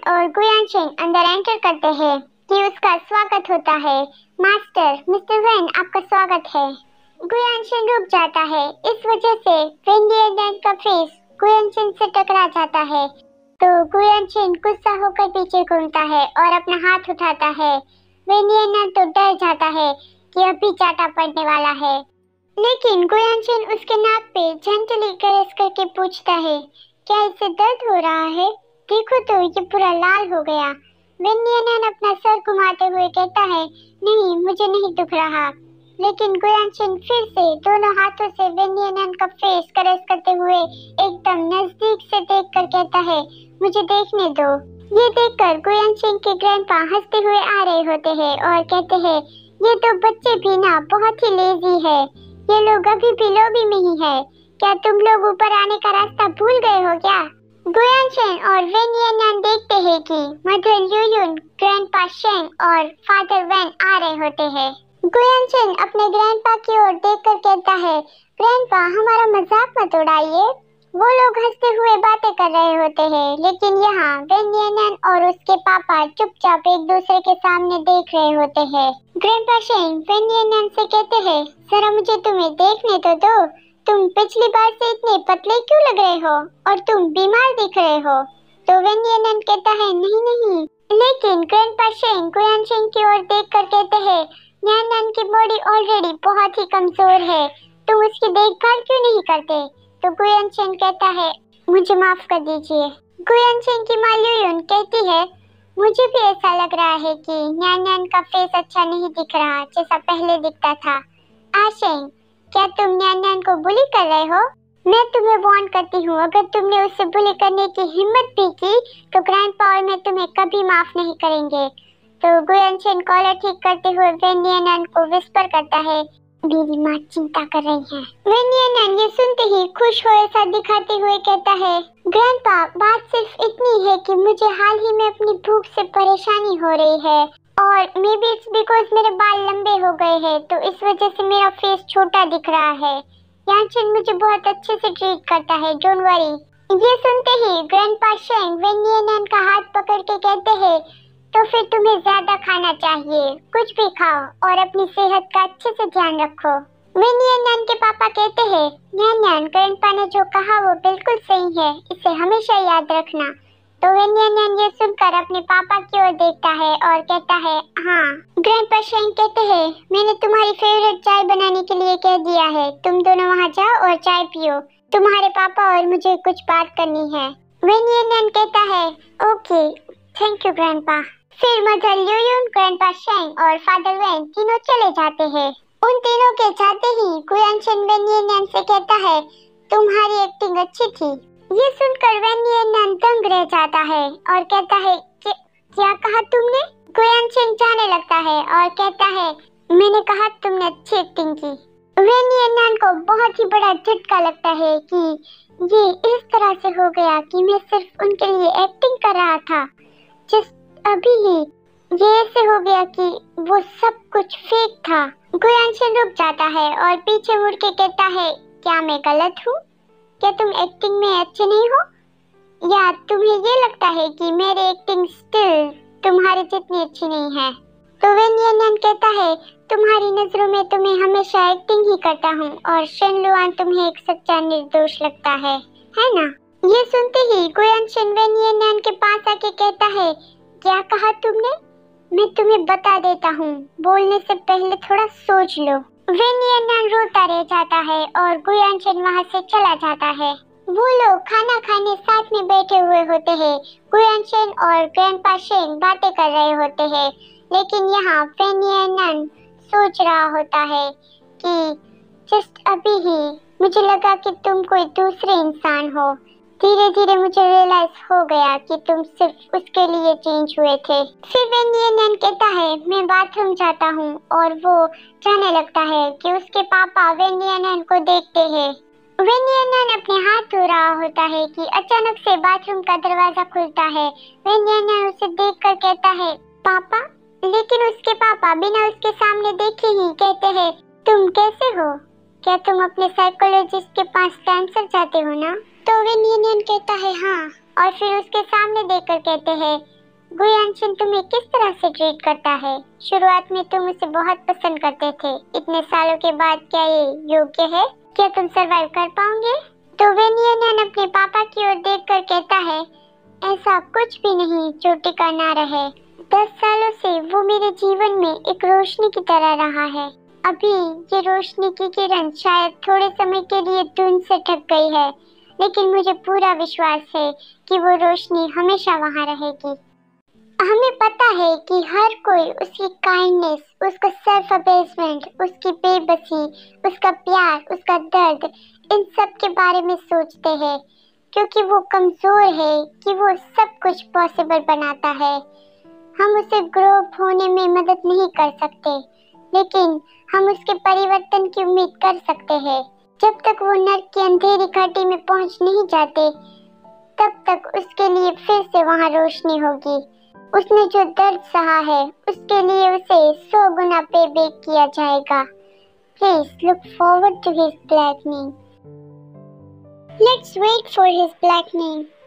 और गुयांशन अंदर एंटर करते हैं कि उसका स्वागत होता है। मास्टर, मिस्टर वैन आपका स्वागत है। गुयांशन रुक जाता है। इस वजह से वेनियन का फेस गुयांशन से टकरा जाता है तो गुयांशन गुस्सा होकर पीछे घूमता है और अपना हाथ उठाता है। वेनियन तो डर जाता है कि अभी चाटा पड़ने वाला है, लेकिन गुयांशन उसके नाक पे जेंटली कैरेस करके पूछता है, क्या इसे दर्द हो रहा है? देखो तो ये पूरा लाल हो गया। वेनियन अपना सर घुमाते हुए कहता है, नहीं मुझे नहीं दुख रहा। लेकिन गुयांशन फिर से दोनों हाथों से वेनियन का फेस कैरेस करते हुए एकदम नजदीक से देखकर कहता है, मुझे देखने दो। ये देखकर गुयांशन के ग्रैंडपा हंसते हुए आ रहे होते हैं और कहते हैं, ये तो बच्चे भी ना बहुत ही लेजी है। ये लोग अभी भी लॉबी में ही है। क्या तुम लोग ऊपर आने का रास्ता भूल गए हो क्या? गुयांशन और वेनियन देखते हैं कि मदर ल्यूयुन, ग्रैंडपा शेंग और फादर वैन आ रहे होते हैं। गुयांशन अपने ग्रैंडपा की ओर देखकर कहता है, ग्रैंडपा हमारा मजाक मत उड़ाइए। वो लोग हंसते हुए बातें कर रहे होते हैं, लेकिन यहाँ वेनियन और उसके पापा चुपचाप एक दूसरे के सामने देख रहे होते हैं। ग्रैंडपा शेंग वेनियन से कहते हैं, जरा मुझे तुम्हें देखने तो दो। तुम पिछली बार से इतने पतले क्यों लग रहे हो और तुम बीमार दिख रहे हो? तो वेनियन कहता है, नहीं नहीं। लेकिन ग्रैंडपा शेंग गुयांशन की ओर देखकर कहते हैं, न्यान की बॉडी ऑलरेडी बहुत ही कमजोर है, तुम उसकी देखभाल क्यों नहीं करते? तो गुयांशन कहता है, मुझे माफ कर दीजिए। गुयांशन की माँ ल्यूयुन कहती है, मुझे भी ऐसा लग रहा है कि न्यान का फेस अच्छा नहीं दिख रहा जैसा पहले दिखता था। आशेंग, क्या तुम न्यान को बुली कर रहे हो? मैं तुम्हें वार्न करती हूँ, अगर तुमने उससे बुली करने की हिम्मत भी की तो ग्रैंडपा और मैं तुम्हें कभी माफ नहीं करेंगे। तो गुयांशन कॉलर ठीक करते हुए वेनियन को विस्पर करता है, मेरी माँ चिंता कर रही है। वेनियन ये सुनते ही खुश हो ऐसा दिखाते हुए कहता है, ग्रैंडपा बात सिर्फ इतनी है कि मुझे हाल ही में अपनी भूख से परेशानी हो रही है और मे बी इट्स बिकॉज मेरे बाल लंबे हो गए हैं तो इस वजह से मेरा फेस छोटा दिख रहा है। यांशन मुझे बहुत अच्छे से ट्रीट करता है, डोंट वरी। ये सुनते ही ग्रैंडपा शेंग वेनियन का हाथ पकड़ के कहते हैं, तो फिर तुम्हें ज्यादा खाना चाहिए, कुछ भी खाओ और अपनी सेहत का अच्छे से ध्यान रखो। वेनियन के पापा कहते हैं, न्यान ग्रैंडपा ने जो कहा वो बिल्कुल सही है, इसे हमेशा याद रखना। तो वेनियन ये सुनकर अपने पापा की ओर देखता है और कहता है, हाँ। ग्रैंडपा शेंग कहते हैं, मैंने तुम्हारी फेवरेट चाय बनाने के लिए कह दिया है, तुम दोनों वहाँ जाओ और चाय पियो, तुम्हारे पापा और मुझे कुछ बात करनी है। वेनियन कहता है, ओके थैंक यू ग्रैंडपा। फिर मदर ल्यूयुन, ग्रैंडपा शेंग और फादर वैन तीनों चले जाते हैं। उन तीनों के जाते ही गुयांशन वेनियन से कहता है, तुम्हारी एक्टिंग अच्छी थी। ये सुनकर वेनियन दंग रह जाता है और कहता है, क्या कहा तुमने? गुयांशन जाने लगता है और कहता है, मैंने कहा तुमने अच्छी एक्टिंग की। वेनियन को बहुत ही बड़ा झटका लगता है कि ये इस तरह से हो गया कि मैं सिर्फ उनके लिए एक्टिंग कर रहा था, जस्ट अभी ही ये ऐसे हो गया कि वो सब कुछ फेक था। गुयांशन रुक जाता है और पीछे मुड़ के कहता है, क्या मैं गलत हूँ? क्या तुम एक्टिंग में अच्छे नहीं हो, या तुम्हें ये लगता है कि मेरी एक्टिंग स्टिल तुम्हारी जितनी अच्छी नहीं है? तो वेनियन कहता है, तुम्हारी नजरों में तो मैं हमेशा एक्टिंग ही करता हूँ और शेनलुआन तुम्हें एक सच्चा निर्दोष लगता है ना? ये सुनते ही गुयांशन वेनियन के पास आके कहता है, क्या कहा तुमने? मैं तुम्हें बता देता हूँ, बोलने से पहले थोड़ा सोच लो। वेनियन रोता रह जाता है और गुयांशन वहाँ से चला जाता है। वो लोग खाना खाने साथ में बैठे हुए होते हैं। गुयांशन और ग्रैंडपा शेंग बातें कर रहे होते हैं, लेकिन यहाँ वेनियन सोच रहा होता है कि जस्ट अभी ही मुझे लगा कि तुम कोई दूसरे इंसान हो। धीरे धीरे मुझे रियलाइज हो गया कि तुम सिर्फ उसके लिए चेंज हुए थे। फिर वेनियन कहता है, मैं बाथरूम जाता हूँ और वो जाने लगता है कि उसके पापा वेनियन को देखते हैं। वेनियन अपने हाथ धो रहा होता है कि अचानक से बाथरूम का दरवाजा खुलता है। वेनियन उसे देखकर कहता है, पापा। लेकिन उसके पापा बिना उसके सामने देखे ही कहते हैं, तुम कैसे हो? क्या तुम अपने साइकोलॉजिस्ट के पास टाइम से जाते हो ना? तो वेनियन कहता है, हाँ और फिर उसके सामने देखकर कहते हैं, गुयानशिन तुम्हें किस तरह से ट्रीट करता है? शुरुआत में तुम उसे बहुत पसंद करते थे, इतने सालों के बाद क्या ये योग्य है? क्या तुम सरवाइव कर पाओगे? तो वेनियन अपने पापा की ओर देखकर कहता है, ऐसा कुछ भी नहीं जो टिका ना रहे। 10 सालों से वो मेरे जीवन में एक रोशनी की तरह रहा है। अभी ये रोशनी की किरण शायद थोड़े समय के लिए धुंध से ढक गई है, लेकिन मुझे पूरा विश्वास है कि वो रोशनी हमेशा वहाँ रहेगी। हमें पता है कि हर कोई उसकी काइंडनेस, उसका सेल्फ अबेसमेंट, उसकी बेबसी, उसका प्यार, उसका दर्द, इन सब के बारे में सोचते हैं, क्योंकि वो कमजोर है कि वो सब कुछ पॉसिबल बनाता है। हम उसे ग्रो अप होने में मदद नहीं कर सकते, लेकिन हम उसके परिवर्तन की उम्मीद कर सकते हैं। जब तक वो नर्क की अंधेरी घाटी में पहुंच नहीं जाते, तब तक उसके लिए फिर से वहां रोशनी होगी। उसने जो दर्द सहा है, उसके लिए उसे 100 गुना पे बैक किया जाएगा। Please look forward to his blackening. Let's wait for his blackening.